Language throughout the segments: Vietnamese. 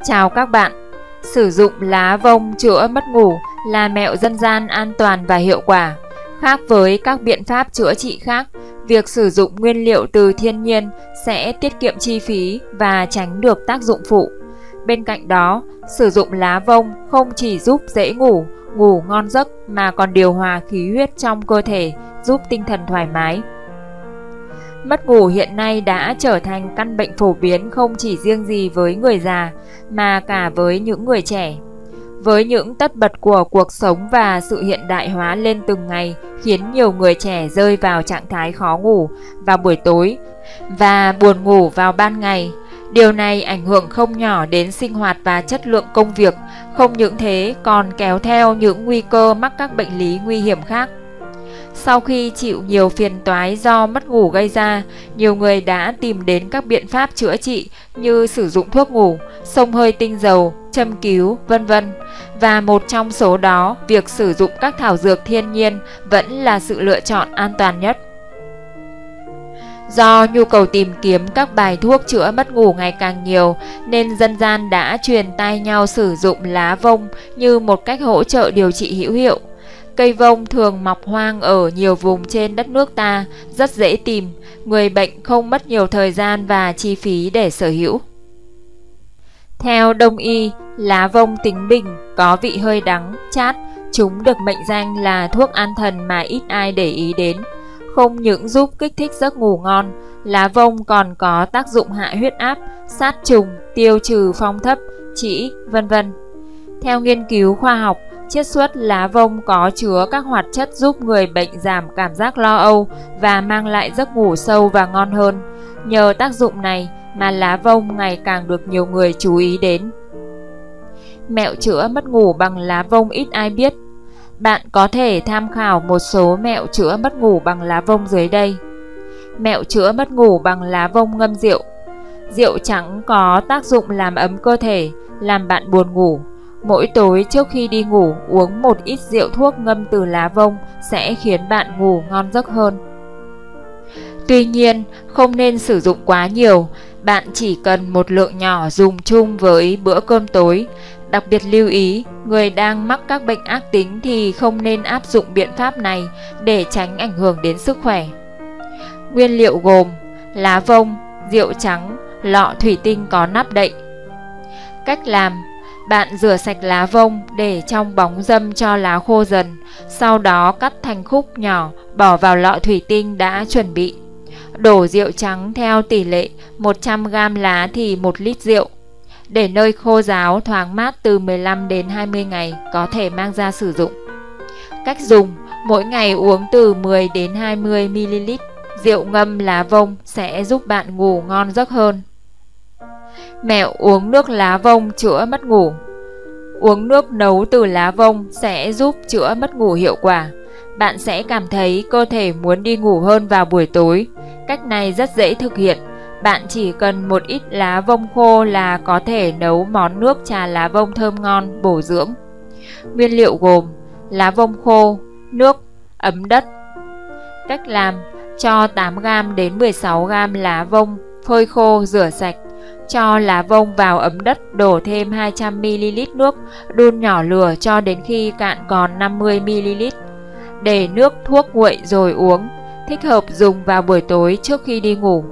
Chào các bạn. Sử dụng lá vông chữa mất ngủ là mẹo dân gian an toàn và hiệu quả. Khác với các biện pháp chữa trị khác, việc sử dụng nguyên liệu từ thiên nhiên sẽ tiết kiệm chi phí và tránh được tác dụng phụ. Bên cạnh đó, sử dụng lá vông không chỉ giúp dễ ngủ, ngủ ngon giấc mà còn điều hòa khí huyết trong cơ thể, giúp tinh thần thoải mái. Mất ngủ hiện nay đã trở thành căn bệnh phổ biến không chỉ riêng gì với người già mà cả với những người trẻ. Với những tất bật của cuộc sống và sự hiện đại hóa lên từng ngày khiến nhiều người trẻ rơi vào trạng thái khó ngủ vào buổi tối và buồn ngủ vào ban ngày. Điều này ảnh hưởng không nhỏ đến sinh hoạt và chất lượng công việc, không những thế còn kéo theo những nguy cơ mắc các bệnh lý nguy hiểm khác. Sau khi chịu nhiều phiền toái do mất ngủ gây ra, nhiều người đã tìm đến các biện pháp chữa trị như sử dụng thuốc ngủ, xông hơi tinh dầu, châm cứu, vân vân. Và một trong số đó, việc sử dụng các thảo dược thiên nhiên vẫn là sự lựa chọn an toàn nhất. Do nhu cầu tìm kiếm các bài thuốc chữa mất ngủ ngày càng nhiều, nên dân gian đã truyền tai nhau sử dụng lá vông như một cách hỗ trợ điều trị hữu hiệu. Cây vông thường mọc hoang ở nhiều vùng trên đất nước ta, rất dễ tìm, người bệnh không mất nhiều thời gian và chi phí để sở hữu. Theo Đông y, lá vông tính bình, có vị hơi đắng, chát, chúng được mệnh danh là thuốc an thần mà ít ai để ý đến. Không những giúp kích thích giấc ngủ ngon, lá vông còn có tác dụng hạ huyết áp, sát trùng, tiêu trừ phong thấp, trĩ, vân vân. Theo nghiên cứu khoa học, chiết xuất lá vông có chứa các hoạt chất giúp người bệnh giảm cảm giác lo âu và mang lại giấc ngủ sâu và ngon hơn. Nhờ tác dụng này mà lá vông ngày càng được nhiều người chú ý đến. Mẹo chữa mất ngủ bằng lá vông ít ai biết. Bạn có thể tham khảo một số mẹo chữa mất ngủ bằng lá vông dưới đây. Mẹo chữa mất ngủ bằng lá vông ngâm rượu. Rượu trắng có tác dụng làm ấm cơ thể, làm bạn buồn ngủ. Mỗi tối trước khi đi ngủ, uống một ít rượu thuốc ngâm từ lá vông sẽ khiến bạn ngủ ngon giấc hơn. Tuy nhiên, không nên sử dụng quá nhiều, bạn chỉ cần một lượng nhỏ dùng chung với bữa cơm tối. Đặc biệt lưu ý, người đang mắc các bệnh ác tính thì không nên áp dụng biện pháp này để tránh ảnh hưởng đến sức khỏe. Nguyên liệu gồm lá vông, rượu trắng, lọ thủy tinh có nắp đậy. Cách làm: bạn rửa sạch lá vông để trong bóng râm cho lá khô dần, sau đó cắt thành khúc nhỏ bỏ vào lọ thủy tinh đã chuẩn bị. Đổ rượu trắng theo tỷ lệ 100g lá thì 1 lít rượu. Để nơi khô ráo thoáng mát từ 15 đến 20 ngày có thể mang ra sử dụng. Cách dùng: mỗi ngày uống từ 10 đến 20 ml rượu ngâm lá vông sẽ giúp bạn ngủ ngon giấc hơn. Mẹo uống nước lá vông chữa mất ngủ. Uống nước nấu từ lá vông sẽ giúp chữa mất ngủ hiệu quả. Bạn sẽ cảm thấy cơ thể muốn đi ngủ hơn vào buổi tối. Cách này rất dễ thực hiện. Bạn chỉ cần một ít lá vông khô là có thể nấu món nước trà lá vông thơm ngon, bổ dưỡng. Nguyên liệu gồm lá vông khô, nước, ấm đất. Cách làm: cho 8g đến 16g lá vông phơi khô rửa sạch. Cho lá vông vào ấm đất, đổ thêm 200ml nước, đun nhỏ lửa cho đến khi cạn còn 50ml. Để nước thuốc nguội rồi uống. Thích hợp dùng vào buổi tối trước khi đi ngủ.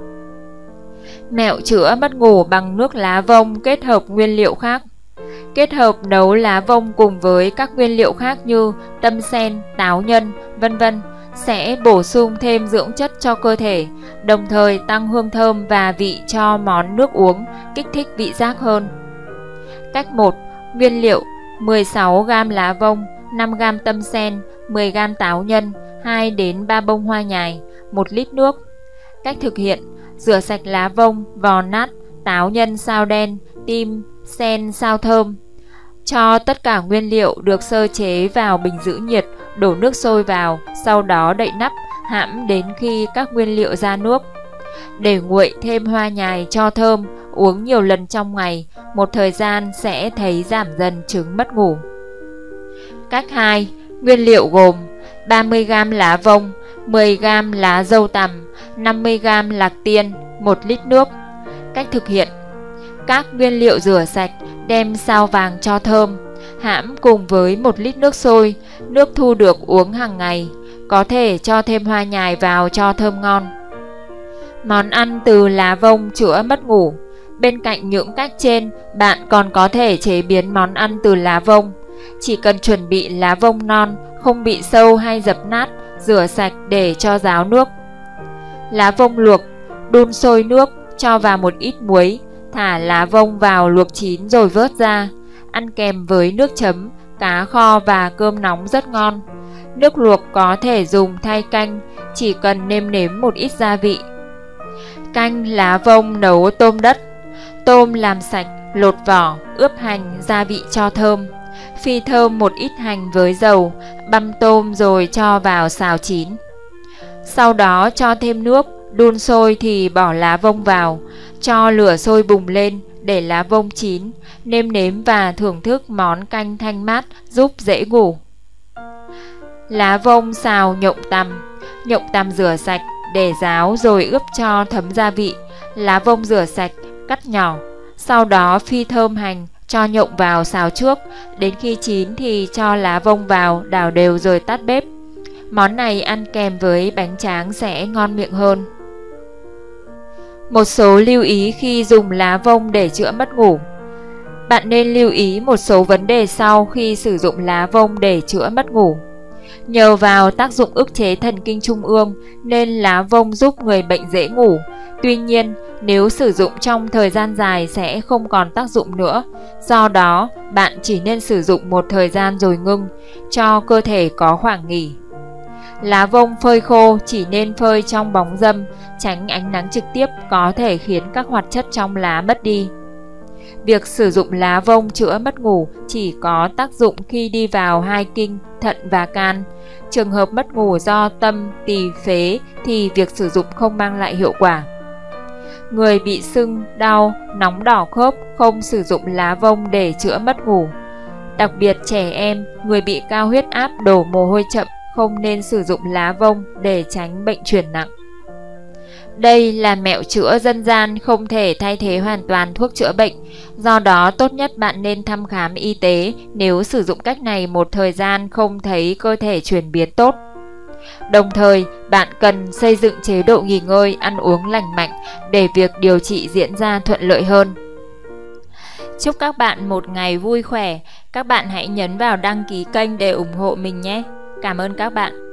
Mẹo chữa mất ngủ bằng nước lá vông kết hợp nguyên liệu khác. Kết hợp nấu lá vông cùng với các nguyên liệu khác như tâm sen, táo nhân, vân vân sẽ bổ sung thêm dưỡng chất cho cơ thể, đồng thời tăng hương thơm và vị cho món nước uống, kích thích vị giác hơn. Cách 1. Nguyên liệu: 16g lá vông, 5g tâm sen, 10g táo nhân, 2 đến 3 bông hoa nhài, 1 lít nước. Cách thực hiện: rửa sạch lá vông, vò nát, táo nhân sao đen, tim, sen sao thơm. Cho tất cả nguyên liệu được sơ chế vào bình giữ nhiệt, đổ nước sôi vào, sau đó đậy nắp, hãm đến khi các nguyên liệu ra nước. Để nguội thêm hoa nhài cho thơm, uống nhiều lần trong ngày, một thời gian sẽ thấy giảm dần chứng mất ngủ. Cách 2. Nguyên liệu gồm 30g lá vông, 10g lá dâu tằm, 50g lạc tiên, 1 lít nước. Cách thực hiện: Các nguyên liệu rửa sạch, đem sao vàng cho thơm, hãm cùng với 1 lít nước sôi, nước thu được uống hàng ngày, có thể cho thêm hoa nhài vào cho thơm ngon. Món ăn từ lá vông chữa mất ngủ. Bên cạnh những cách trên, bạn còn có thể chế biến món ăn từ lá vông. Chỉ cần chuẩn bị lá vông non, không bị sâu hay dập nát, rửa sạch để cho ráo nước. Lá vông luộc, đun sôi nước, cho vào một ít muối, thả lá vông vào luộc chín rồi vớt ra. Ăn kèm với nước chấm, cá kho và cơm nóng rất ngon. Nước luộc có thể dùng thay canh, chỉ cần nêm nếm một ít gia vị. Canh lá vông nấu tôm đất. Tôm làm sạch, lột vỏ, ướp hành, gia vị cho thơm. Phi thơm một ít hành với dầu, băm tôm rồi cho vào xào chín. Sau đó cho thêm nước, đun sôi thì bỏ lá vông vào, cho lửa sôi bùng lên để lá vông chín, nêm nếm và thưởng thức món canh thanh mát giúp dễ ngủ. Lá vông xào nhộng tằm. Nhộng tằm rửa sạch, để ráo rồi ướp cho thấm gia vị. Lá vông rửa sạch, cắt nhỏ. Sau đó phi thơm hành, cho nhộng vào xào trước. Đến khi chín thì cho lá vông vào, đảo đều rồi tắt bếp. Món này ăn kèm với bánh tráng sẽ ngon miệng hơn. Một số lưu ý khi dùng lá vông để chữa mất ngủ. Bạn nên lưu ý một số vấn đề sau khi sử dụng lá vông để chữa mất ngủ. Nhờ vào tác dụng ức chế thần kinh trung ương nên lá vông giúp người bệnh dễ ngủ. Tuy nhiên, nếu sử dụng trong thời gian dài sẽ không còn tác dụng nữa. Do đó, bạn chỉ nên sử dụng một thời gian rồi ngưng, cho cơ thể có khoảng nghỉ. Lá vông phơi khô chỉ nên phơi trong bóng râm, tránh ánh nắng trực tiếp có thể khiến các hoạt chất trong lá mất đi. Việc sử dụng lá vông chữa mất ngủ chỉ có tác dụng khi đi vào hai kinh, thận và can. Trường hợp mất ngủ do tâm, tỳ, phế thì việc sử dụng không mang lại hiệu quả. Người bị sưng, đau, nóng đỏ khớp không sử dụng lá vông để chữa mất ngủ. Đặc biệt trẻ em, người bị cao huyết áp, đổ mồ hôi chậm không nên sử dụng lá vông để tránh bệnh chuyển nặng. Đây là mẹo chữa dân gian không thể thay thế hoàn toàn thuốc chữa bệnh. Do đó tốt nhất bạn nên thăm khám y tế nếu sử dụng cách này một thời gian không thấy cơ thể chuyển biến tốt. Đồng thời, bạn cần xây dựng chế độ nghỉ ngơi, ăn uống lành mạnh để việc điều trị diễn ra thuận lợi hơn. Chúc các bạn một ngày vui khỏe. Các bạn hãy nhấn vào đăng ký kênh để ủng hộ mình nhé. Cảm ơn các bạn.